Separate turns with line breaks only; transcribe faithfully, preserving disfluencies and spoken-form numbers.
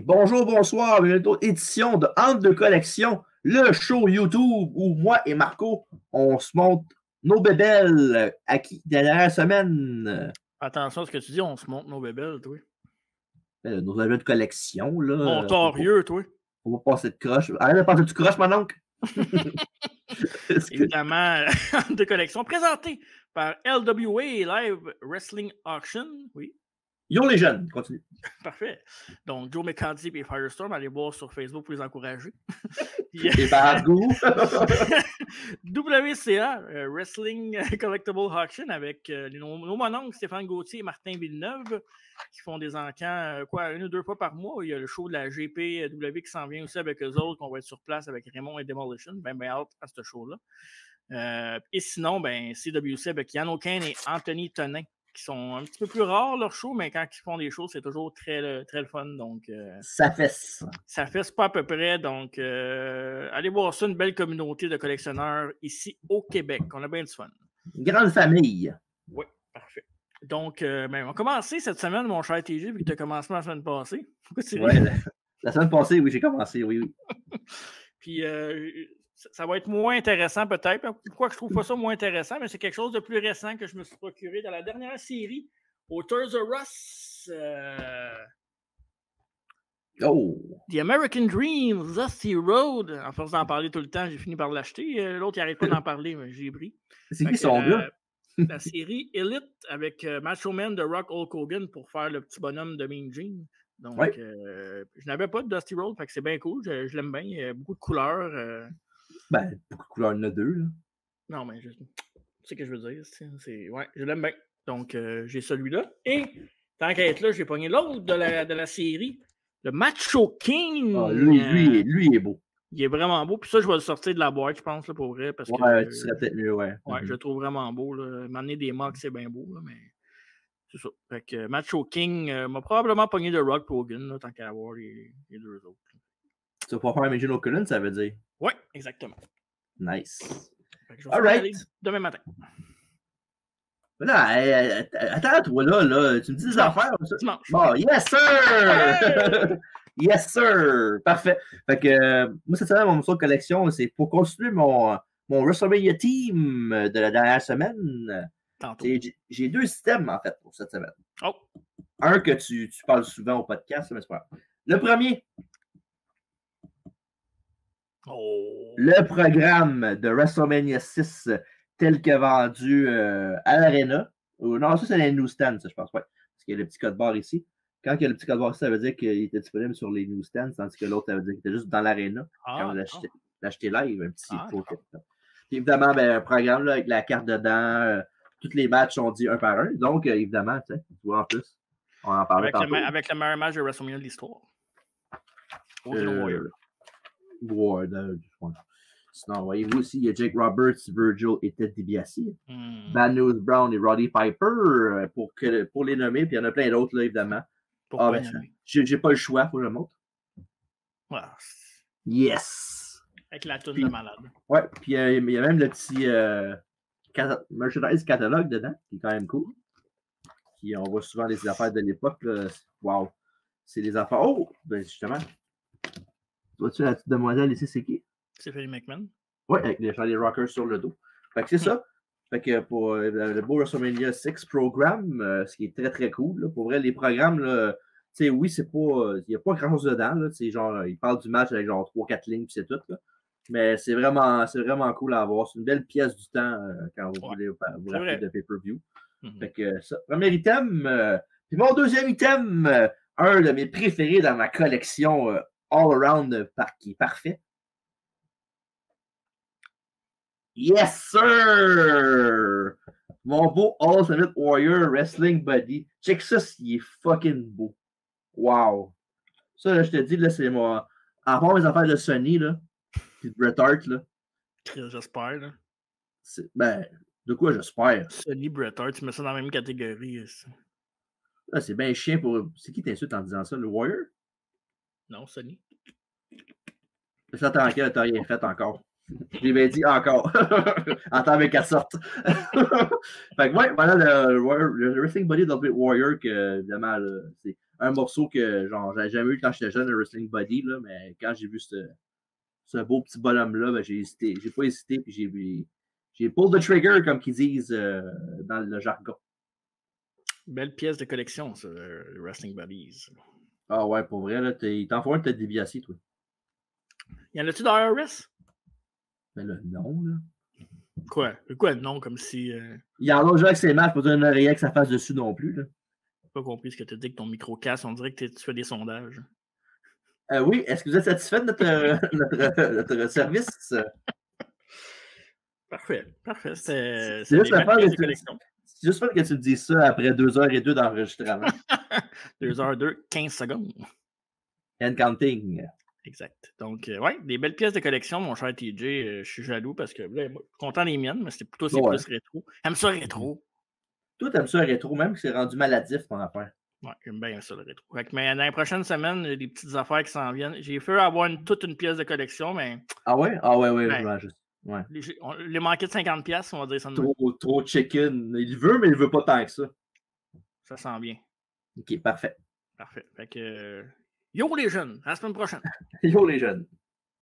bonjour, bonsoir, bienvenue à une autre édition de Entre deux collections, le show YouTube où moi et Marco, on se montre nos bébelles acquis de la dernière semaine.
Attention à ce que tu dis, on se montre nos bébelles, toi.
Euh, nos objets de collection, là.
Montorieux, toi.
On va passer de croche. Arrête de passer de croche, mon oncle.
Évidemment, Entre deux collections présentées par L W A Live Wrestling Auction. Oui.
Yo les jeunes, continue.
Parfait. Donc, Joe McCarthy et Firestorm, allez voir sur Facebook pour les encourager.
Et Bargou.
W C A, uh, Wrestling Collectible Auction, avec uh, nos, nos mononcles Stéphane Gauthier et Martin Villeneuve, qui font des encans, uh, quoi, une ou deux fois par mois. Il y a le show de la G P W qui s'en vient aussi avec eux autres, qu'on va être sur place avec Raymond et Demolition. Ben, ben, hâte à ce show-là. Euh, et sinon, ben, C W C avec Yann O'Kane et Anthony Tonin, qui sont un petit peu plus rares, leur show, mais quand ils font des shows, c'est toujours très, très le fun. Donc, euh,
ça fesse.
Ça fesse pas à peu près. Donc, euh, allez voir ça, une belle communauté de collectionneurs ici au Québec. On a bien du fun.
Une grande famille.
Oui, parfait. Donc, euh, ben, on va commencer cette semaine, mon cher T J, vu que tu as commencé la semaine passée. Pourquoi tu
ouais, la, la semaine passée, oui, j'ai commencé, oui, oui.
Puis, euh, ça va être moins intéressant peut-être. Pourquoi je trouve pas ça moins intéressant, mais c'est quelque chose de plus récent que je me suis procuré dans la dernière série au Toys R Us. Euh...
Oh!
The American Dream, Dusty Road. En force d'en parler tout le temps, j'ai fini par l'acheter. L'autre, il n'arrête pas d'en parler, mais j'ai pris.
C'est qui son gars?
La série Elite avec euh, Macho Man de Rock Hulk Hogan pour faire le petit bonhomme de Mean Gene. Donc, ouais. euh, je n'avais pas de Dusty Road, fait que c'est bien cool. Je, je l'aime bien. Il y a beaucoup de couleurs. Euh...
Ben, beaucoup de couleurs, il y en a deux. Là.
Non, mais je... tu sais ce que je veux dire. C'est... Ouais, je l'aime bien. Donc, euh, j'ai celui-là. Et, tant qu'à être là, j'ai pogné l'autre de la, de la série. Le Macho King.
Ah, lui, lui, lui est beau.
Il est vraiment beau. Puis ça, je vais le sortir de la boîte, je pense, là, pour vrai. Parce
ouais,
que,
tu serais peut-être mieux, ouais.
Ouais,
mm-hmm.
je le trouve vraiment beau. Là. M'amener des mocks, c'est bien beau, là, mais c'est ça. Fait que Macho King euh, m'a probablement pogné de Rock Hogan, là, tant qu'à avoir les, les deux autres.
Tu vas pas faire Imagine O'Cullen, ça veut dire?
Ouais, exactement.
Nice.
All right. Demain matin.
Là, hey, attends, toi, là, là, tu me dis des
dimanche.
affaires. Ça?
Dimanche.
Bon, yes, sir! Hey! Yes, sir! Parfait. Fait que, euh, moi, cette semaine, mon morceau de collection, c'est pour continuer mon, mon WrestleMania team de la dernière semaine. J'ai deux systèmes, en fait, pour cette semaine.
Oh.
Un que tu, tu parles souvent au podcast, mais c'est pas grave. Le premier.
Oh.
Le programme de WrestleMania six tel que vendu euh, à l'Arena. Non, ça, c'est les newsstands, ça, je pense. Ouais. Parce qu'il y a le petit code barre ici. Quand il y a le petit code barre ici, ça veut dire qu'il était disponible sur les newsstands, tandis que l'autre, ça veut dire qu'il était juste dans l'Arena. Ah, quand vous l'achetez live, un petit
ah,
photo. Puis évidemment, ben, un programme là, avec la carte dedans. Euh, tous les matchs sont dits un par un. Donc, euh, évidemment, tu vois, en plus, on en parlait
avec, le, avec le meilleur match de WrestleMania de l'histoire.
Euh, Warrior. Warrior, ouais. Sinon, voyez-vous aussi, il y a Jake Roberts, Virgil et Ted DiBiase. Mm. Bad News Brown et Roddy Piper, pour, que, pour les nommer. Puis il y en a plein d'autres, là, évidemment. Ah, ben, j'ai pas le choix, faut que je le montre.
Ouais.
Yes!
Avec la toune de malade.
Ouais, puis euh, il y a même le petit euh, cat merchandise catalogue dedans, qui est quand même cool. Qui, on voit souvent les affaires de l'époque. Wow! C'est des affaires. Oh! Ben, justement. Vois-tu la petite demoiselle ici, c'est qui?
C'est Philly McMahon.
Oui, avec les Charlie Rockers sur le dos. Fait que c'est ça. Fait que pour euh, le beau WrestleMania six programme, euh, ce qui est très très cool. Là, pour vrai, les programmes, tu sais, oui, c'est pas. Il n'y a pas grand chose dedans. Là, genre, ils parlent du match avec genre trois quatre lignes, puis c'est tout. Là. Mais c'est vraiment, c'est vraiment cool à avoir. C'est une belle pièce du temps euh, quand vous ouais. voulez vous, vous rappeler de pay-per-view. Mm-hmm. Fait que ça. Premier item. Euh, puis mon deuxième item, euh, un de mes préférés dans ma collection euh, all-around par, qui est parfait. Yes, sir! Mon beau Ultimate Warrior Wrestling Buddy. Check ça, il est fucking beau. Wow! Ça, là, je te dis, là, c'est moi. À part mes affaires de Sony, là, puis de Bret Hart, là.
J'espère, là.
Ben, de quoi j'espère?
Sony, Bret Hart, tu mets ça dans la même catégorie.
Là, c'est bien chien pour. C'est qui t'insulte en disant ça, le Warrior?
Non, Sony.
Ça, t'as rien fait encore. Je l'ai dit encore. Attends, mais qu'elle sorte. Fait que, ouais, voilà le, le, le Wrestling Buddy d'Ultimate Warrior, que, évidemment, c'est un morceau que genre j'avais jamais eu quand j'étais jeune, le Wrestling Buddy, là, mais quand j'ai vu ce, ce beau petit bonhomme-là, ben, j'ai hésité. J'ai pas hésité, puis j'ai, j'ai pulled the trigger, comme qu'ils disent euh, dans le jargon.
Belle pièce de collection, ça, le Wrestling Buddies.
Ah ouais, pour vrai, là, il t'en faut un de te déviacer, toi.
Y en a-tu dans R S?
Mais là, non, là.
Quoi? Quoi, non, comme si... Euh...
Il y en a déjà avec ses matchs, pas besoin d'un oreiller que ça fasse dessus non plus, là.
J'ai pas compris ce que tu as dit que ton micro casse. On dirait que tu fais des sondages.
Euh, oui, est-ce que vous êtes satisfait de notre, notre, notre service?
Parfait, parfait. C'est
juste le fun
de
que, tu, juste que tu me dises ça après deux heures et deux d'enregistrement.
deux heures deux, quinze secondes.
And counting.
Exact. Donc, euh, ouais, des belles pièces de collection, mon cher T J. Euh, je suis jaloux parce que là, moi, je suis content des miennes, mais c'était plutôt c'est
ouais.
plus rétro. J'aime ça rétro.
Toi, t'aimes ça rétro, même que c'est rendu maladif, ton affaire.
Ouais, j'aime bien ça le rétro. Fait que, mais dans les prochaines semaines, il y a des petites affaires qui s'en viennent. J'ai fait avoir une, toute une pièce de collection, mais.
Ah ouais? Ah ouais, ouais,
ouais.
ouais, juste. Ouais.
Les, on, les manquait de cinquante pièces, on va dire ça de
trop, trop chicken. Il veut, mais il veut pas tant que ça.
Ça sent bien.
Ok, parfait.
Parfait. Fait que. Euh, yo les jeunes, à la semaine prochaine.
Yo les jeunes.